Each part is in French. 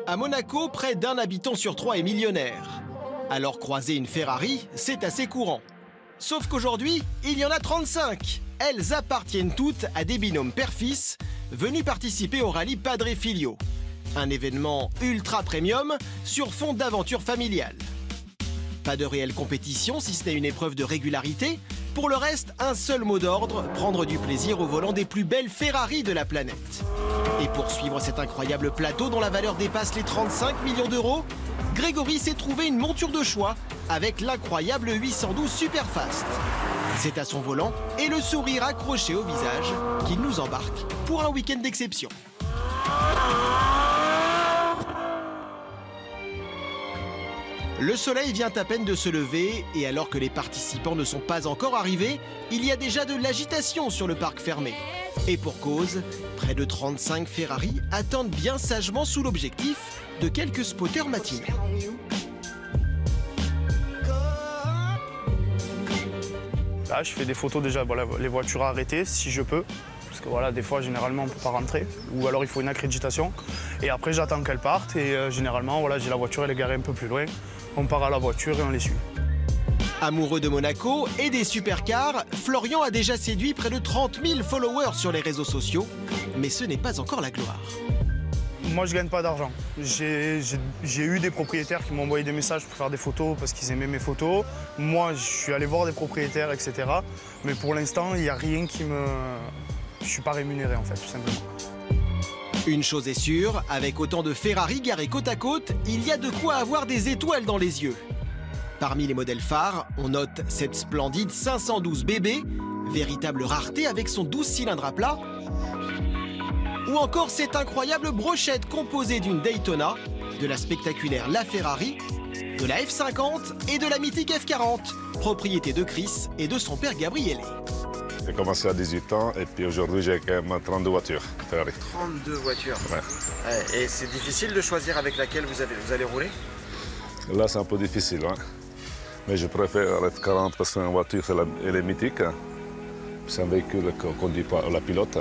À Monaco, près d'un habitant sur 3 est millionnaire. Alors croiser une Ferrari, c'est assez courant. Sauf qu'aujourd'hui, il y en a 35. Elles appartiennent toutes à des binômes père-fils venus participer au rallye Padre Filio. Un événement ultra premium sur fond d'aventure familiale. Pas de réelle compétition si ce n'est une épreuve de régularité. Pour le reste, un seul mot d'ordre, prendre du plaisir au volant des plus belles Ferrari de la planète. Et pour suivre cet incroyable plateau dont la valeur dépasse les 35 millions d'euros, Grégory s'est trouvé une monture de choix avec l'incroyable 812 Superfast. C'est à son volant et le sourire accroché au visage qu'il nous embarque pour un week-end d'exception. Le soleil vient à peine de se lever et alors que les participants ne sont pas encore arrivés, il y a déjà de l'agitation sur le parc fermé. Et pour cause, près de 35 Ferrari attendent bien sagement sous l'objectif de quelques spotters matinaux. Là, je fais des photos déjà, voilà, les voitures arrêtées si je peux. Parce que voilà, des fois, généralement, on ne peut pas rentrer. Ou alors, il faut une accréditation. Et après, j'attends qu'elles partent. Et généralement, voilà, j'ai la voiture, elle est garée un peu plus loin. On part à la voiture et on les suit. Amoureux de Monaco et des supercars, Florian a déjà séduit près de 30 000 followers sur les réseaux sociaux. Mais ce n'est pas encore la gloire. Moi, je ne gagne pas d'argent. J'ai eu des propriétaires qui m'ont envoyé des messages pour faire des photos parce qu'ils aimaient mes photos. Moi, je suis allé voir des propriétaires, etc. Mais pour l'instant, il n'y a rien qui me... Je ne suis pas rémunéré, en fait, tout simplement. Une chose est sûre, avec autant de Ferrari garés côte à côte, il y a de quoi avoir des étoiles dans les yeux. Parmi les modèles phares, on note cette splendide 512 BB, véritable rareté avec son 12 cylindres à plat, ou encore cette incroyable brochette composée d'une Daytona, de la spectaculaire LaFerrari, de la F50 et de la mythique F40, propriété de Chris et de son père Gabriele. J'ai commencé à 18 ans et puis aujourd'hui j'ai quand même 32 voitures Ferrari. 32 voitures. Ouais. Et c'est difficile de choisir avec laquelle vous allez rouler? Là c'est un peu difficile, hein. Mais je préfère la F40 parce que la voiture elle est mythique. C'est un véhicule qu'on conduit pas la pilote.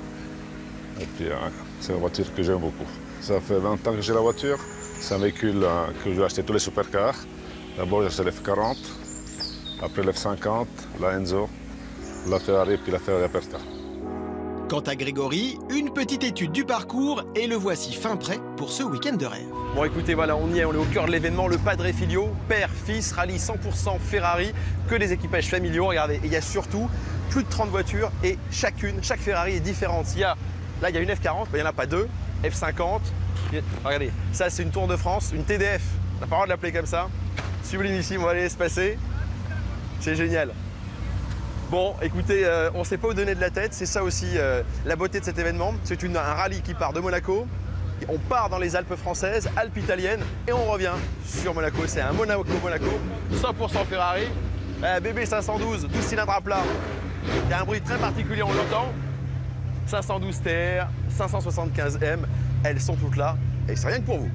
Et puis c'est une voiture que j'aime beaucoup. Ça fait 20 ans que j'ai la voiture. C'est un véhicule que j'ai acheté tous les supercars. D'abord j'ai la F40, après la F50, la Enzo, la Ferrari puis la Ferrari Aperta. Quant à Grégory, une petite étude du parcours et le voici fin prêt pour ce week-end de rêve. Bon écoutez, voilà, on y est, on est au cœur de l'événement, le Padre Filio, père, fils, rallye 100% Ferrari, que des équipages familiaux. Regardez, et il y a surtout plus de 30 voitures et chaque Ferrari est différente. Là, il y a une F40, mais il n'y en a pas deux, F50. Regardez, ça c'est une Tour de France, une TDF, on n'a pas le droit de l'appeler comme ça. Sublimissime, on va aller laisser passer. C'est génial. Bon, écoutez, on ne sait pas où donner de la tête, c'est ça aussi la beauté de cet événement. C'est un rallye qui part de Monaco, on part dans les Alpes françaises, Alpes italiennes, et on revient sur Monaco. C'est un Monaco, 100% Ferrari, BB 512, 12 cylindres à plat. Il y a un bruit très particulier, on l'entend. 512 TR, 575 M, elles sont toutes là, et c'est rien que pour vous.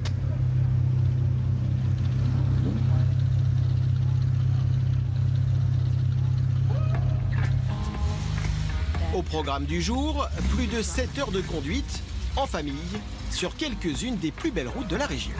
Au programme du jour, plus de 7 heures de conduite, en famille, sur quelques-unes des plus belles routes de la région.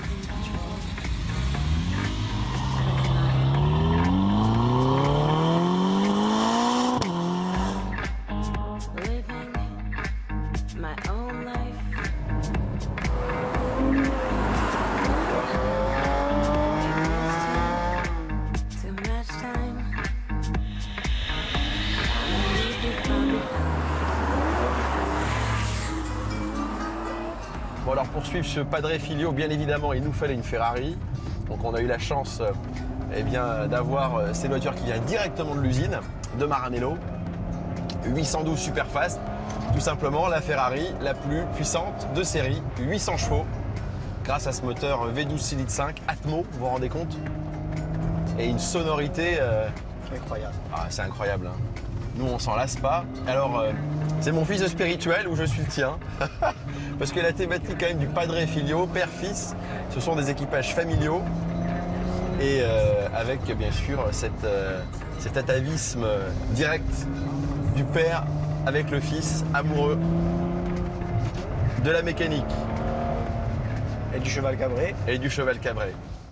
Bon alors pour suivre ce Padre Filio, bien évidemment, il nous fallait une Ferrari. Donc on a eu la chance d'avoir cette voiture qui vient directement de l'usine de Maranello. 812 Superfast, tout simplement la Ferrari la plus puissante de série, 800 chevaux, grâce à ce moteur V12 Silite 5 Atmo, vous vous rendez compte? Et une sonorité Incroyable. Ah, c'est incroyable, hein. Nous, on s'en lasse pas. Alors, c'est mon fils spirituel ou je suis le tien. Parce que la thématique quand même du Padre Filio, père-fils, ce sont des équipages familiaux. Et avec, bien sûr, cet atavisme direct du père avec le fils, amoureux de la mécanique. Et du cheval cabré. Et du cheval cabré.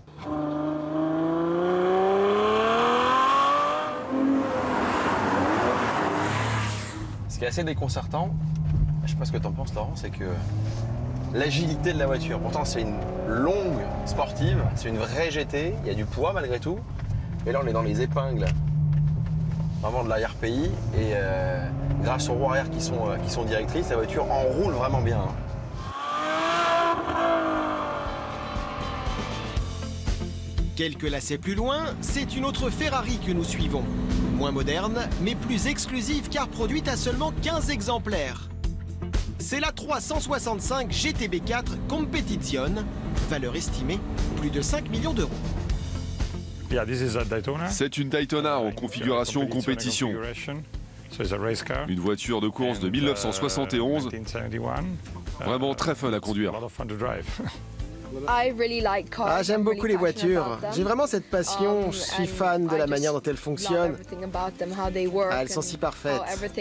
Ce qui est assez déconcertant, je sais pas ce que tu en penses Laurent, c'est que l'agilité de la voiture, pourtant c'est une longue sportive, c'est une vraie GT, il y a du poids malgré tout, mais là on est dans les épingles vraiment de l'arrière-pays et grâce aux roues arrière qui sont directrices, la voiture enroule vraiment bien. Hein. Quelques lacets plus loin, c'est une autre Ferrari que nous suivons. Moins moderne, mais plus exclusive car produite à seulement 15 exemplaires. C'est la 365 GTB4 Competition, valeur estimée plus de 5 millions d'euros. C'est une Daytona en configuration compétition. Une voiture de course de 1971, vraiment très fun à conduire. Ah, j'aime beaucoup les voitures. J'ai vraiment cette passion, je suis fan de la manière dont elles fonctionnent. Ah, elles sont si parfaites.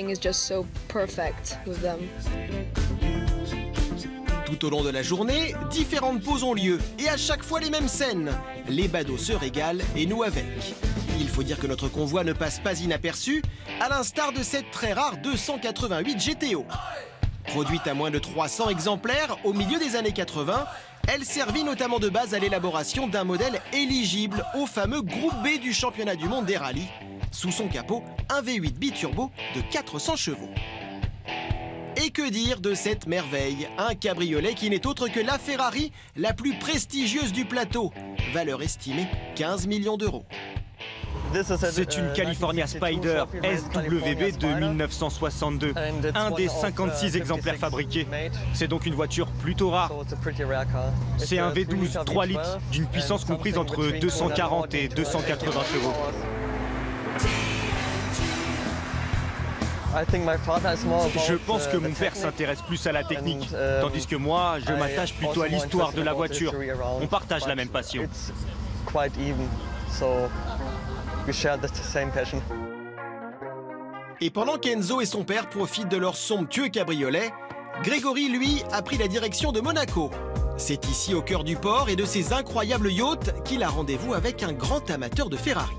Tout au long de la journée, différentes pauses ont lieu et à chaque fois les mêmes scènes. Les badauds se régalent et nous avec. Il faut dire que notre convoi ne passe pas inaperçu, à l'instar de cette très rare 288 GTO. Produite à moins de 300 exemplaires au milieu des années 80, elle servit notamment de base à l'élaboration d'un modèle éligible au fameux groupe B du championnat du monde des rallyes. Sous son capot, un V8 biturbo de 400 chevaux. Et que dire de cette merveille? Un cabriolet qui n'est autre que la Ferrari la plus prestigieuse du plateau. Valeur estimée 15 millions d'euros. C'est une California Spider SWB de 1962, un des 56 exemplaires fabriqués. C'est donc une voiture plutôt rare. C'est un V12 3 litres d'une puissance comprise entre 240 et 280 chevaux. Je pense que mon père s'intéresse plus à la technique, tandis que moi, je m'attache plutôt à l'histoire de la voiture. On partage la même passion. Et pendant qu'Enzo et son père profitent de leur somptueux cabriolet, Grégory, lui, a pris la direction de Monaco. C'est ici, au cœur du port et de ces incroyables yachts, qu'il a rendez-vous avec un grand amateur de Ferrari.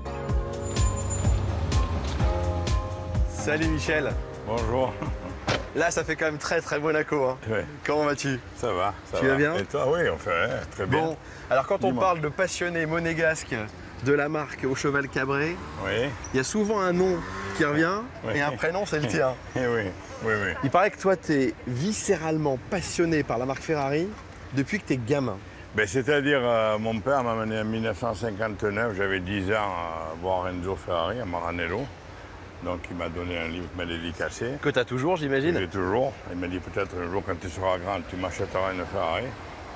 Salut Michel. Bonjour. Là, ça fait quand même très Monaco. Hein. Ouais. Comment vas-tu? Ça va, ça Tu va. vas bien? Et toi? Oui, enfin, très bien. Bon, alors quand on parle de passionnés monégasques de la marque au cheval cabré, Oui. il y a souvent un nom qui revient Oui. et un prénom, c'est le tien. Eh oui, oui, oui. Il paraît que toi, tu es viscéralement passionné par la marque Ferrari depuis que tu es gamin. Ben, c'est-à-dire, mon père m'a amené en 1959, j'avais 10 ans à voir Enzo Ferrari à Maranello. Donc il m'a donné un livre qui m'a dédicacé. Que tu as toujours, j'imagine? J'ai toujours. Il m'a dit peut-être un jour quand tu seras grand, tu m'achèteras une Ferrari.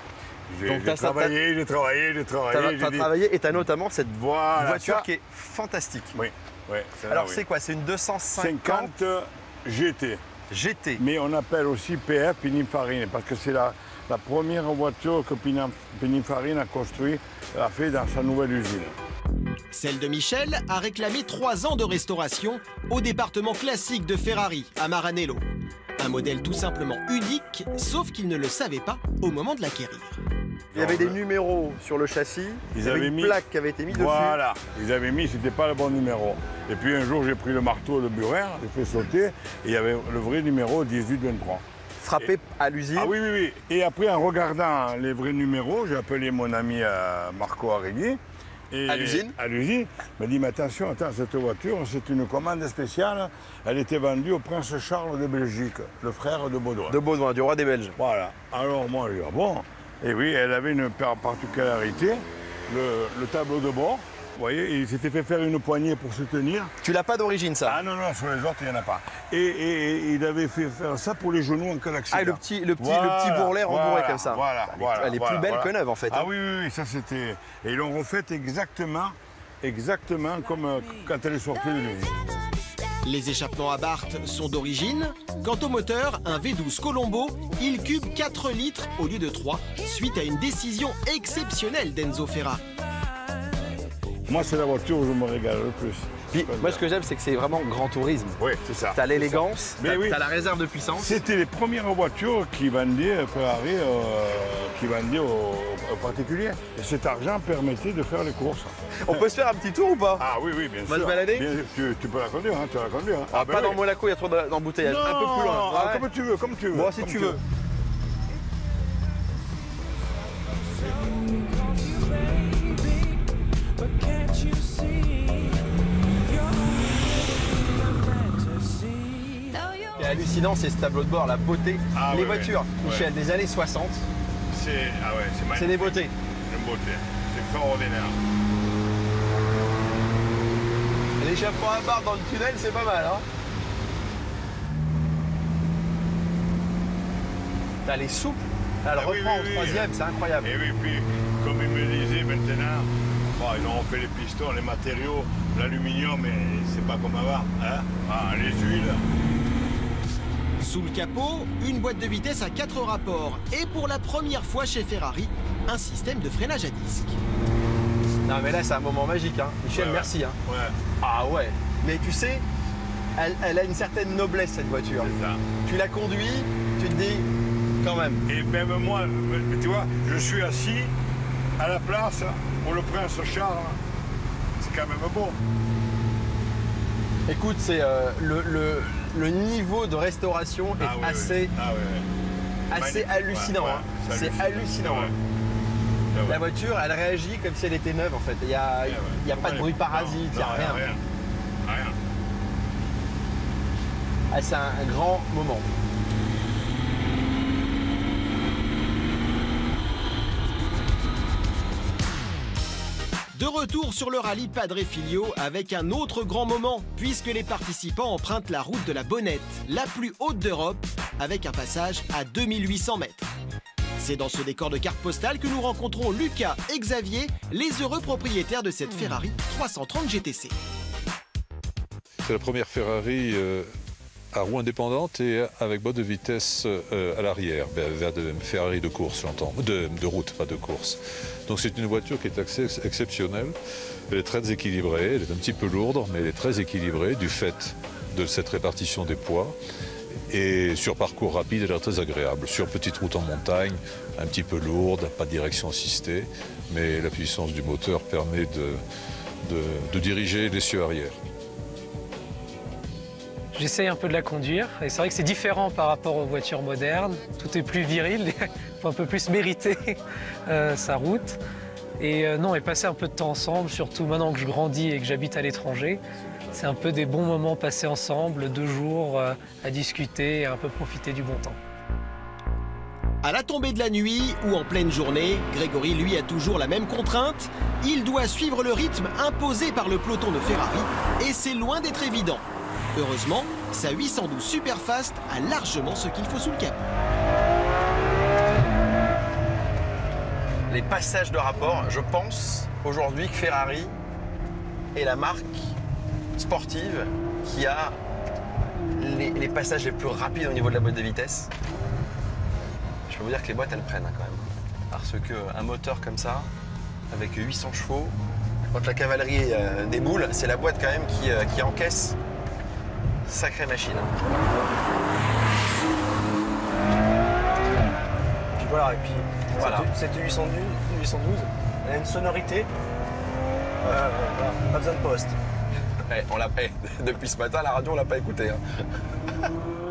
J'ai travaillé. Tu as travaillé et tu as notamment cette Voilà, voiture ça. qui est fantastique. Oui, oui. Alors oui. c'est quoi? C'est une 250 GT. GT. Mais on appelle aussi PF Pininfarina parce que c'est la première voiture que Pininfarina a construite, a fait dans sa nouvelle usine. Celle de Michel a réclamé 3 ans de restauration au département classique de Ferrari à Maranello. Un modèle tout simplement unique, sauf qu'il ne le savait pas au moment de l'acquérir. Il y avait des numéros sur le châssis, il y avait une plaque qui avait été mise dessus. Voilà, ils avaient mis, c'était pas le bon numéro. Et puis un jour, j'ai pris le marteau et le burin, j'ai fait sauter, et il y avait le vrai numéro 1823. Frappé à l'usine. Ah oui, oui, oui. Et après, en regardant les vrais numéros, j'ai appelé mon ami Marco Arregui. À l'usine? À l'usine. Il m'a dit, mais attention, cette voiture, c'est une commande spéciale. Elle était vendue au prince Charles de Belgique, le frère de Baudouin. De Baudouin, du roi des Belges. Voilà. Alors moi, j'ai dit, ah bon? Et oui, elle avait une particularité, le tableau de bord. Vous voyez, il s'était fait faire une poignée pour se tenir. Tu l'as pas d'origine, ça? Ah non, non, sur les autres, il n'y en a pas. Et il avait fait faire ça pour les genoux en cas d'accident. Ah, le petit bourrelet rembourré comme ça. Voilà, Elle est plus belle que neuve, en fait. Ah oui, oui, oui, ça c'était... Et ils l'ont refaite exactement comme quand elle est sortie de l'usine. Les échappements Abarth sont d'origine. Quant au moteur, un V12 Colombo, il cube 4 litres au lieu de 3, suite à une décision exceptionnelle d'Enzo Ferrari. Moi, c'est la voiture où je me régale le plus. Puis moi, ce que j'aime, c'est que c'est vraiment grand tourisme. Oui, c'est ça. T'as l'élégance, Oui. t'as la réserve de puissance. C'était les premières voitures qui vendaient Ferrari, qui vendaient aux particuliers. Et cet argent permettait de faire les courses. On peut se faire un petit tour ou pas? Ah oui, bien sûr. On va se balader? Bien, tu peux la conduire, hein, tu vas la conduire. Hein. Pas dans Monaco, il y a trop d'embouteillages. Un peu plus loin. Ah, comme tu veux, comme tu veux. Bon, si tu veux. Ce qui est hallucinant, c'est ce tableau de bord, la beauté. Les voitures, Michel, des années 60. C'est magnifique. C'est des beautés. Une beauté. C'est extraordinaire. L'échappement à barre dans le tunnel, c'est pas mal, hein. Elle est souple. Elle reprend au troisième, c'est incroyable. Et oui, puis, comme il me disait maintenant, ils ont fait les pistons, les matériaux, l'aluminium, mais c'est pas comme avant. Hein, les huiles. Sous le capot, une boîte de vitesse à 4 rapports. Et pour la première fois chez Ferrari, un système de freinage à disque. Non mais là c'est un moment magique, hein. Michel, merci. Hein. Ouais. Ah ouais. Mais tu sais, elle a une certaine noblesse cette voiture. C'est ça. Tu la conduis, tu te dis quand même. Et même moi, tu vois, je suis assis à la place pour le prince Charles. C'est quand même beau. Écoute, c'est le niveau de restauration est assez hallucinant. Hein. C'est hallucinant. Ouais. Hein. La voiture, elle réagit comme si elle était neuve en fait. Il n'y a pas de bruit parasite, il n'y a rien. Ah, c'est un grand moment. De retour sur le rallye Padre Filho avec un autre grand moment, puisque les participants empruntent la route de la Bonnette, la plus haute d'Europe, avec un passage à 2800 mètres. C'est dans ce décor de carte postale que nous rencontrons Lucas et Xavier, les heureux propriétaires de cette Ferrari 330 GTC. C'est la première Ferrari à roue indépendante et avec boîte de vitesse à l'arrière, vers de Ferrari de course, j'entends, de route, pas de course. Donc c'est une voiture qui est assez exceptionnelle. Elle est très équilibrée, elle est un petit peu lourde, mais elle est très équilibrée du fait de cette répartition des poids. Et sur parcours rapide, elle est très agréable. Sur petite route en montagne, un petit peu lourde, pas de direction assistée, mais la puissance du moteur permet de diriger l'essieu arrière. J'essaye un peu de la conduire et c'est vrai que c'est différent par rapport aux voitures modernes. Tout est plus viril, il faut un peu plus mériter sa route. Et non, et passer un peu de temps ensemble, surtout maintenant que je grandis et que j'habite à l'étranger, c'est un peu des bons moments passés ensemble, 2 jours à discuter et à un peu profiter du bon temps. À la tombée de la nuit ou en pleine journée, Grégory, lui, a toujours la même contrainte. Il doit suivre le rythme imposé par le peloton de Ferrari et c'est loin d'être évident. Heureusement, sa 812 Superfast a largement ce qu'il faut sous le capot. Les passages de rapport, je pense aujourd'hui que Ferrari est la marque sportive qui a les passages les plus rapides au niveau de la boîte de vitesse. Je peux vous dire que les boîtes, elles prennent quand même. Parce qu'un moteur comme ça, avec 800 chevaux, quand la cavalerie déboule, c'est la boîte quand même qui encaisse. Sacrée machine. Puis voilà, et puis voilà. Cette 812, elle a une sonorité. Voilà, pas besoin de poste. On l'a depuis ce matin, la radio, on l'a pas écouté. Hein.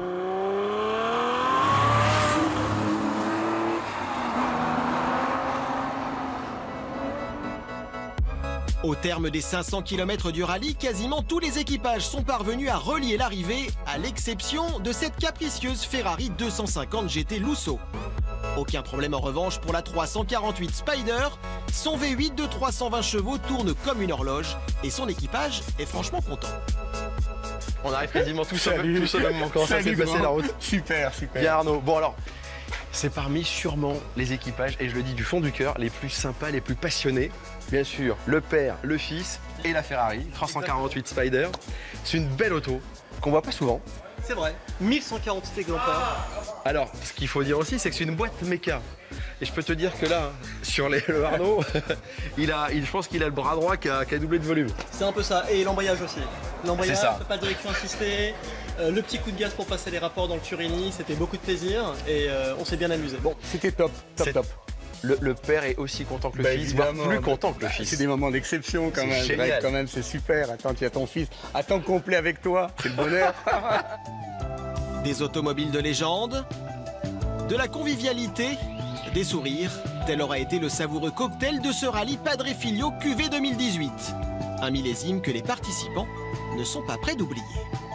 Au terme des 500 km du rallye, quasiment tous les équipages sont parvenus à relier l'arrivée, à l'exception de cette capricieuse Ferrari 250 GT Lusso. Aucun problème en revanche pour la 348 Spider. Son V8 de 320 chevaux tourne comme une horloge et son équipage est franchement content. On arrive quasiment tous au même moment. Comment ça s'est passé la route? Super. Bien Arnaud. Bon alors, c'est parmi sûrement les équipages, et je le dis du fond du cœur, les plus sympas, les plus passionnés. Bien sûr, le père, le fils et la Ferrari 348 Spider. C'est une belle auto qu'on voit pas souvent. C'est vrai, 1148 exemplaires. Alors, ce qu'il faut dire aussi, c'est que c'est une boîte méca. Et je peux te dire que là, sur le Arnaud, je pense qu'il a le bras droit qui a doublé de volume. C'est un peu ça, et l'embrayage aussi. L'embrayage, pas de direction assistée, le petit coup de gaz pour passer les rapports dans le Turini, c'était beaucoup de plaisir et on s'est bien amusé. Bon, c'était top. Le père est aussi content que le fils, voire plus content que le fils. C'est des moments d'exception quand même. Génial. Quand même, c'est super. Attends, tu as ton fils à temps complet avec toi, c'est le bonheur. Des automobiles de légende, de la convivialité, des sourires. Tel aura été le savoureux cocktail de ce rallye Padre Filho QV 2018. Un millésime que les participants ne sont pas prêts d'oublier.